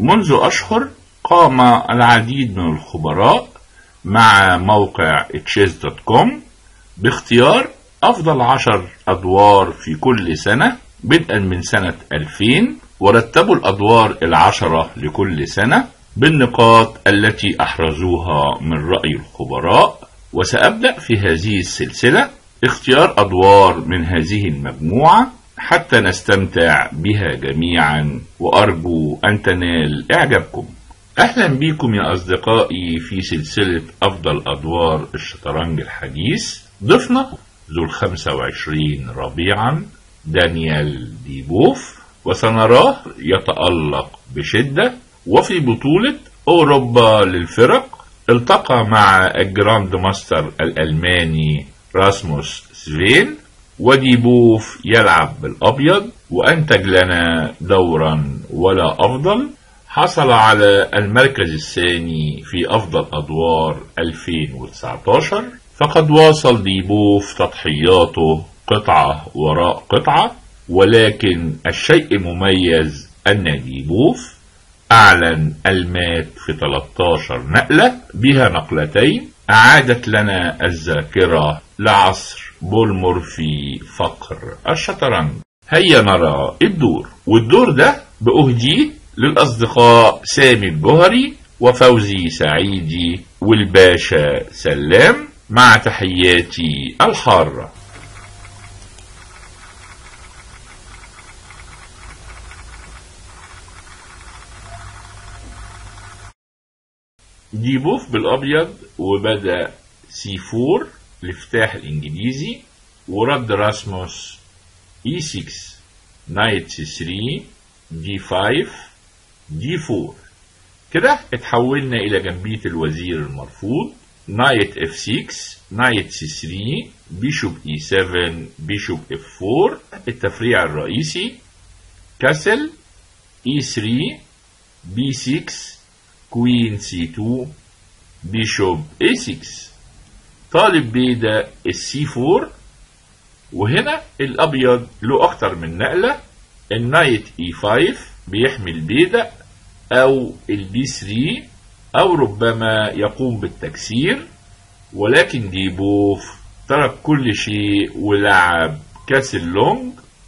منذ أشهر قام العديد من الخبراء مع موقع chess.com باختيار أفضل 10 أدوار في كل سنة بدءا من سنة 2000، ورتبوا الأدوار 10 لكل سنة بالنقاط التي أحرزوها من رأي الخبراء. وسأبدأ في هذه السلسلة اختيار أدوار من هذه المجموعة حتى نستمتع بها جميعا، وأرجو أن تنال إعجابكم. أهلا بكم يا أصدقائي في سلسلة أفضل أدوار الشطرنج الحديث. ضفنا ذو 25 ربيعا دانيال ديبوف، وسنراه يتألق بشدة. وفي بطولة أوروبا للفرق التقى مع الجراند ماستر الألماني راسموس سفين، وديبوف يلعب بالأبيض وأنتج لنا دورا ولا أفضل. حصل على المركز الثاني في أفضل أدوار 2019. فقد واصل ديبوف تضحياته قطعة وراء قطعة، ولكن الشيء مميز أن ديبوف أعلن المات في 13 نقلة، بها نقلتين أعادت لنا الذاكرة لعصر بولمورفي فقر الشطرنج. هيا نرى الدور، والدور ده بأهديه للأصدقاء سامي الجوهري وفوزي سعيدي والباشا سلام، مع تحياتي الحارة. ديبوف بالأبيض، وبدأ C4 الافتتاح الإنجليزي، ورد راسموس E6 نايت C3 D5 D4. كده اتحولنا إلى جنبية الوزير المرفوض. نايت F6 نايت C3 بيشوب E7 بيشوب F4 التفريع الرئيسي. كاسل E3 B6 كوين C2 بيشوب A6. طالب بيدا الC4، وهنا الأبيض له أكتر من نقلة. النايت E5 بيحمي البيدا أو الB3، أو ربما يقوم بالتكسير، ولكن ديبوف ترك كل شيء ولعب كاسل لونج.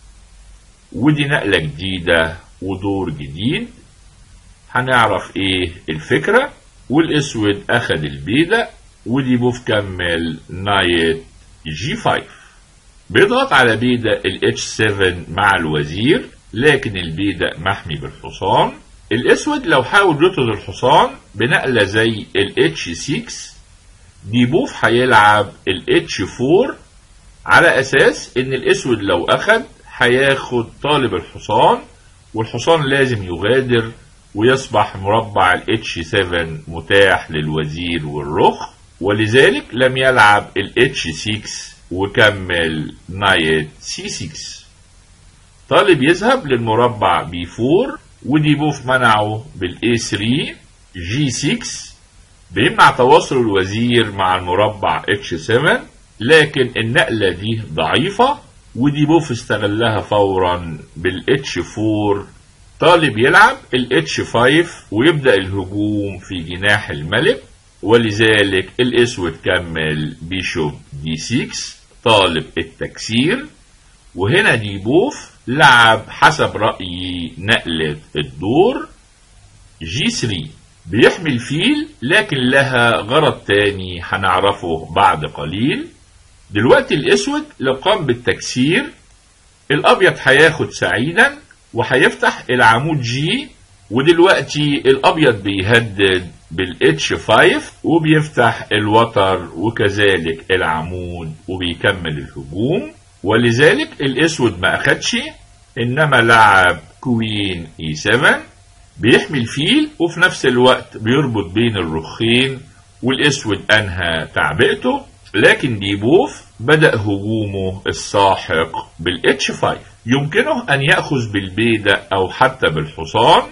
ودي نقلة جديدة ودور جديد، هنعرف ايه الفكرة. والاسود اخد البيدا، وديبوف كمل نايت G5. بيضغط على بيدا H7 مع الوزير، لكن البيدا محمي بالحصان. الاسود لو حاول يطرد الحصان بنقلة زي H6، ديبوف هيلعب H4 على اساس ان الاسود لو اخد هياخد طالب الحصان، والحصان لازم يغادر ويصبح مربع H7 متاح للوزير والرخ، ولذلك لم يلعب H6 وكمل نايت C6. طالب يذهب للمربع B4، وديبوف منعه بالA3 G6 بيمنع تواصل الوزير مع المربع H7، لكن النقلة دي ضعيفة وديبوف استغلها فورا بالH4. طالب يلعب H5 ويبدأ الهجوم في جناح الملك، ولذلك الاسود كمل بيشوب D6 طالب التكسير. وهنا ديبوف لعب حسب رأيي نقلة الدور G3 بيحمي الفيل، لكن لها غرض تاني هنعرفه بعد قليل. دلوقتي الاسود لو قام بالتكسير الابيض هياخد سعيدا وهيفتح العمود G، ودلوقتي الابيض بيهدد بالH5 وبيفتح الوتر وكذلك العمود وبيكمل الهجوم، ولذلك الاسود ما اخدش، انما لعب كوين E7 بيحمي الفيل وفي نفس الوقت بيربط بين الرخين، والاسود انهى تعبئته. لكن ديبوف بدأ هجومه الساحق بالH5. يمكنه ان يأخذ بالبيدق او حتى بالحصان،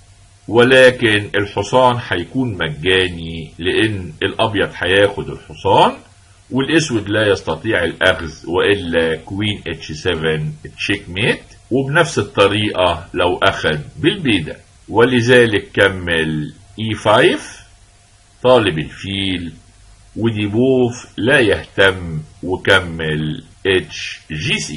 ولكن الحصان هيكون مجاني لان الابيض هياخد الحصان والاسود لا يستطيع الاخذ، والا كوين H7 تشيك ميت. وبنفس الطريقة لو اخذ بالبيدق، ولذلك كمل E5 طالب الفيل، وديبوف لا يهتم وكمل HG6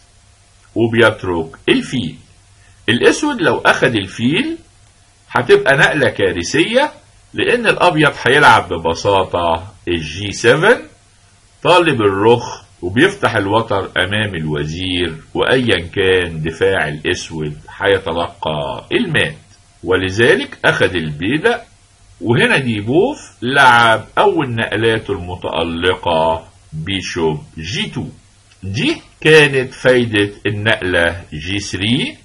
وبيترك الفيل. الاسود لو اخد الفيل هتبقى نقلة كارثية، لان الابيض هيلعب ببساطة الG7 طالب الرخ، وبيفتح الوتر امام الوزير، وايا كان دفاع الاسود هيتلقى المات، ولذلك اخد البيدق. وهنا ديبوف لعب اول نقلاته المتألقة بيشوب G2. دي كانت فايدة النقلة G3.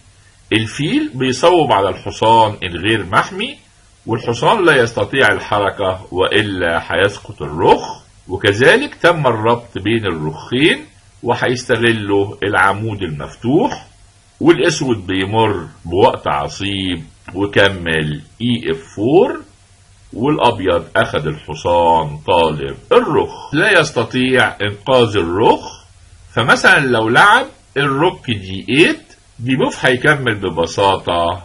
الفيل بيصوب على الحصان الغير محمي، والحصان لا يستطيع الحركة وإلا هيسقط الرخ، وكذلك تم الربط بين الرخين وهيستغلوا العمود المفتوح. والاسود بيمر بوقت عصيب وكمل EF4، والابيض اخذ الحصان طالب الرخ، لا يستطيع انقاذ الرخ. فمثلا لو لعب الروك G8، ديبوف هيكمل ببساطة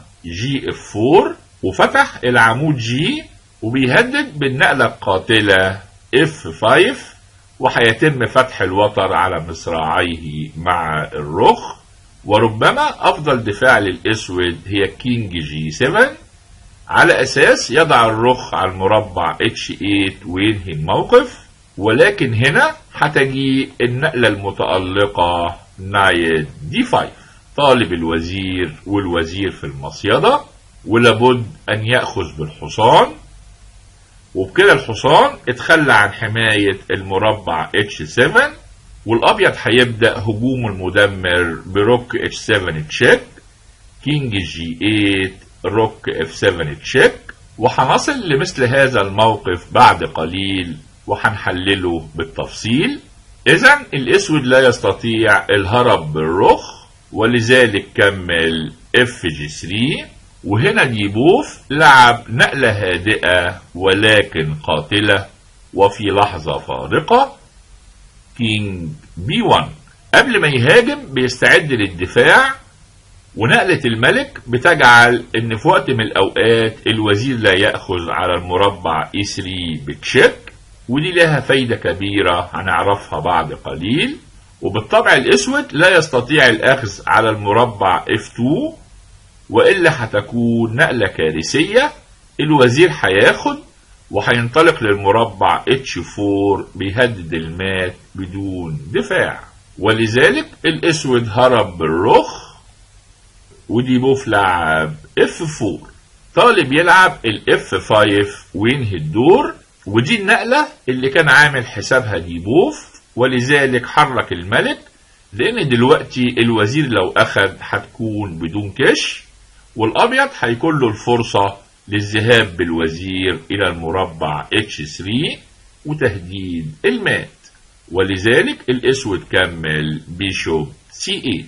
GF4 وفتح العمود G، وبيهدد بالنقلة القاتلة F5، وهيتم فتح الوتر على مصراعيه مع الرخ. وربما افضل دفاع للاسود هي كينج G7 على اساس يضع الرخ على المربع H8 وينهي الموقف، ولكن هنا هتجي النقلة المتألقة نايت D5 طالب الوزير، والوزير في المصيدة، ولابد ان يأخذ بالحصان، وبكده الحصان اتخلى عن حماية المربع H7، والابيض هيبدأ هجومه المدمر بروك H7 تشيك، كينج G8 روك F7 تشيك. وهنصل لمثل هذا الموقف بعد قليل وهنحلله بالتفصيل. اذا الاسود لا يستطيع الهرب بالرخ، ولذلك كمل FG3. وهنا ديبوف لعب نقلة هادئة ولكن قاتلة، وفي لحظة فارقة كينج B1. قبل ما يهاجم بيستعد للدفاع، ونقلة الملك بتجعل ان في وقت من الاوقات الوزير لا يأخذ على المربع E3 بتشيك، ودي لها فايدة كبيرة هنعرفها بعد قليل. وبالطبع الاسود لا يستطيع الاخذ على المربع F2، وإلا هتكون نقلة كارثية. الوزير هياخد وهينطلق للمربع H4 بيهدد المات بدون دفاع، ولذلك الاسود هرب بالرخ، وديبوف لعب F4 طالب يلعب ال F5 وينهي الدور. ودي النقلة اللي كان عامل حسابها ديبوف، ولذلك حرك الملك، لان دلوقتي الوزير لو اخد هتكون بدون كش، والابيض هيكون له الفرصة للذهاب بالوزير الى المربع H3 وتهديد المات، ولذلك الاسود كمل بيشوب C8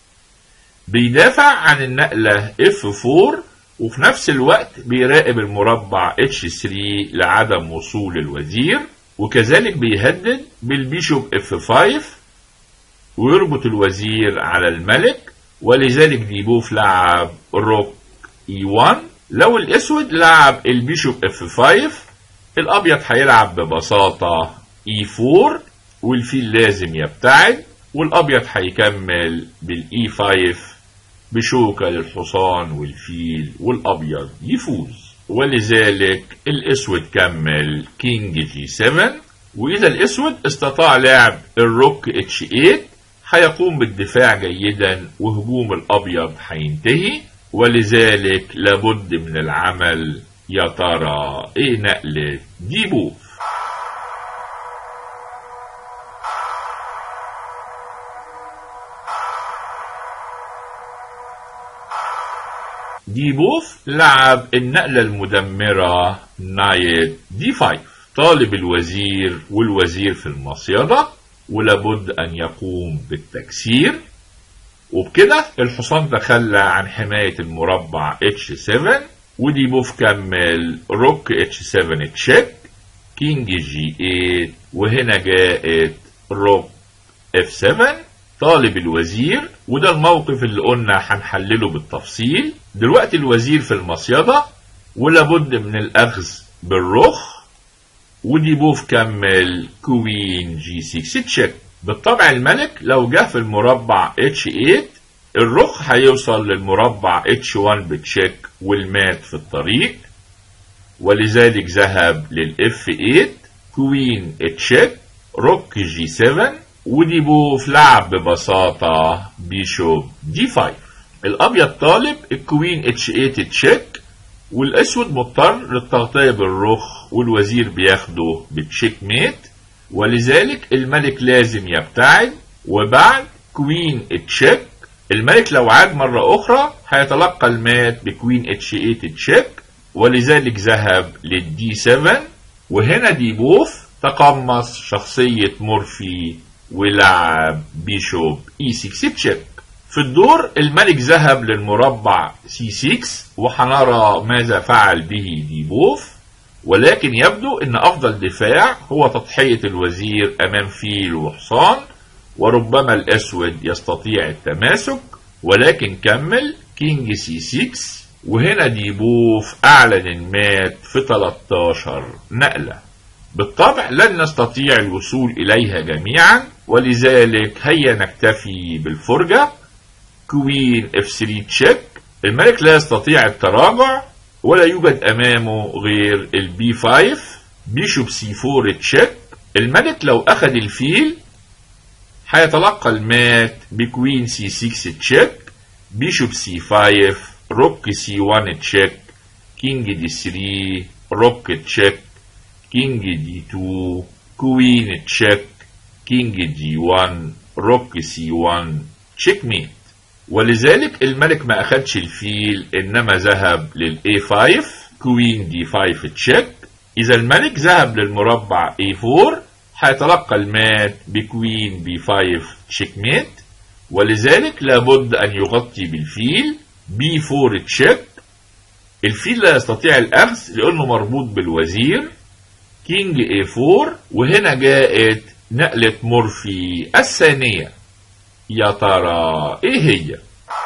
بيدافع عن النقلة F4، وفي نفس الوقت بيراقب المربع H3 لعدم وصول الوزير، وكذلك بيهدد بالبيشوب F5 ويربط الوزير على الملك، ولذلك ديبوف لعب روك E1. لو الاسود لعب البيشوب F5 الابيض هيلعب ببساطة E4، والفيل لازم يبتعد، والابيض هيكمل بالE5 بشوكة للحصان والفيل، والابيض يفوز، ولذلك الاسود كمل كينج G7. واذا الاسود استطاع لعب الروك H8 هيقوم بالدفاع جيدا، وهجوم الابيض هينتهي، ولذلك لابد من العمل. يا ترى ايه نقلة ديبوف؟ ديبوف لعب النقلة المدمرة نايت D5 طالب الوزير، والوزير في المصيدة، ولابد ان يقوم بالتكسير. وبكده الحصان تخلى عن حماية المربع H7، وديبوف كمل روك H7 تشيك، كينج G8، وهنا جاءت روك F7 طالب الوزير. وده الموقف اللي قلنا هنحلله بالتفصيل. دلوقتي الوزير في المصيدة ولابد من الأخذ بالرخ، ودي بوف كمل كوين جي 6 تشيك. بالطبع الملك لو جه في المربع H8 الرخ هيوصل للمربع H1 بتشيك والمات في الطريق، ولذلك ذهب للF8 كوين تشيك روك جي 7، ودي بوف لعب ببساطة بيشوب دي 5. الأبيض طالب الكوين H8 تشيك، والأسود مضطر للتغطية بالرخ والوزير بياخده بتشيك ميت، ولذلك الملك لازم يبتعد. وبعد كوين تشيك الملك لو عاد مرة أخرى هيتلقى المات بكوين H8 تشيك، ولذلك ذهب للدي 7. وهنا دي بوف تقمص شخصية مورفي ولعب بيشوب E6 تشيك. في الدور الملك ذهب للمربع C6، وحنرى ماذا فعل به دي بوف، ولكن يبدو ان افضل دفاع هو تضحية الوزير امام فيل وحصان، وربما الاسود يستطيع التماسك، ولكن كمل كينج C6. وهنا دي بوف اعلن المات في 13 نقلة. بالطبع لن نستطيع الوصول اليها جميعا، ولذلك هيا نكتفي بالفرجة. كوين F3 تشيك، الملك لا يستطيع التراجع ولا يوجد امامه غير البي 5. بيشوب C4 تشيك، الملك لو اخذ الفيل هيتلقى المات بكوين C6 تشيك، بيشوب C5 روك C1 تشيك، كينج دي 3 روك تشيك، كينج دي 2 كوين تشيك، كينج دي 1 روك C1 تشيك ميت. ولذلك الملك ما أخدش الفيل إنما ذهب للA5 كوين D5 تشيك. إذا الملك ذهب للمربع A4 هيتلقى المات بكوين B5 تشيك ميت، ولذلك لابد أن يغطي بالفيل B4 تشيك. الفيل لا يستطيع الأخذ لأنه مربوط بالوزير كينج A4. وهنا جاءت نقلة مورفي الثانية، يا ترى ايه هي؟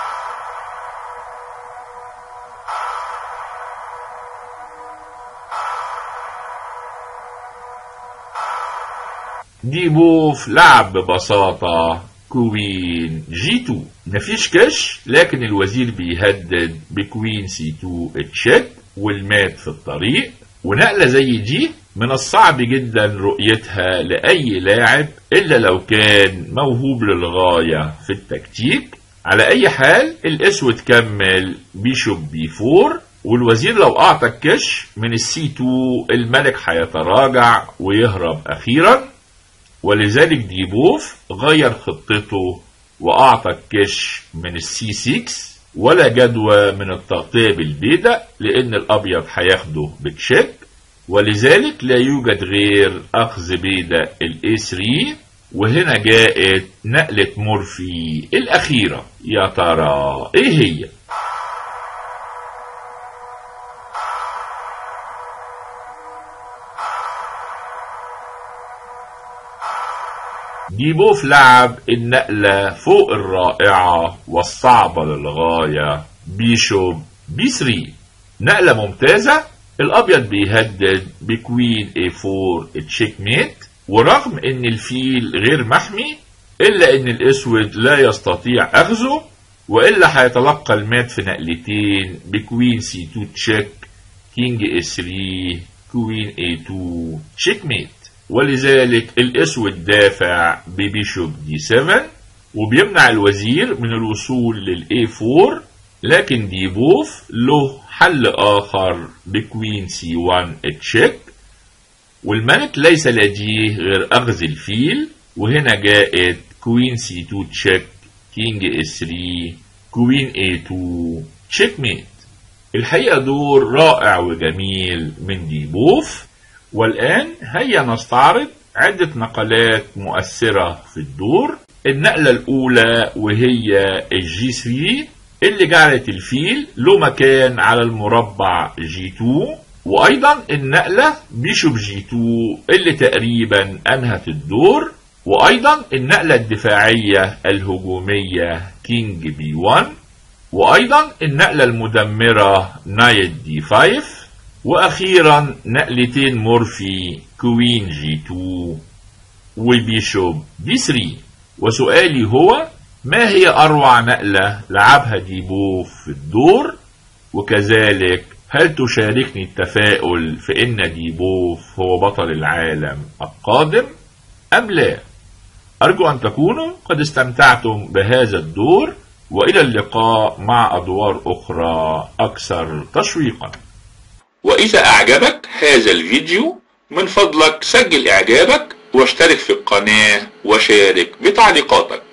دي بوف لعب ببساطة كوين جي 2، مفيش كش، لكن الوزير بيهدد بكوين C2 تشيك والمات في الطريق. ونقلة زي دي من الصعب جدا رؤيتها لأي لاعب إلا لو كان موهوب للغاية في التكتيك. على أي حال الأسود كمل بيشوب B4، والوزير لو أعطى الكش من C2 الملك هيتراجع ويهرب أخيرا، ولذلك دي بوف غير خطته وأعطى الكش من C6، ولا جدوى من التغطية بالبيدق لأن الأبيض هياخده بتشيك، ولذلك لا يوجد غير أخذ بيدق الA3. وهنا جاءت نقلة مورفي الأخيرة، يا ترى إيه هي؟ دي بوف لعب النقلة فوق الرائعة والصعبة للغاية بيشوب B3، نقلة ممتازة. الأبيض بيهدد بكوين A4 تشيك ميت، ورغم ان الفيل غير محمي الا ان الاسود لا يستطيع اخذه، والا هيتلقى المات في نقلتين بكوين C2 تشيك، كينج A3 كوين A2 تشيك ميت. ولذلك الاسود دافع ببيشوب D7 وبيمنع الوزير من الوصول للA4، لكن دي بوف له حل آخر بكوين C1 تشيك، والملك ليس لديه غير أخذ الفيل. وهنا جاءت كوين C2 تشيك، كينج A3 كوين A2 تشيك ميت. الحقيقة دور رائع وجميل من دي بوف. والآن هيا نستعرض عدة نقلات مؤثرة في الدور. النقلة الأولى وهي الجي 3 اللي جعلت الفيل له مكان على المربع G2، وأيضا النقلة بيشوب G2 اللي تقريبا أنهت الدور، وأيضا النقلة الدفاعية الهجومية كينج B1. وأيضا النقلة المدمرة نايت دي 5، وأخيرا نقلتين مورفي كوين جي 2 وبيشوب دي 3. وسؤالي هو: ما هي أروع نقلة لعبها ديبوف في الدور؟ وكذلك هل تشاركني التفاؤل في إن ديبوف هو بطل العالم القادم أم لا؟ أرجو أن تكونوا قد استمتعتم بهذا الدور، وإلى اللقاء مع أدوار أخرى أكثر تشويقا. وإذا أعجبك هذا الفيديو من فضلك سجل إعجابك واشترك في القناة وشارك بتعليقاتك.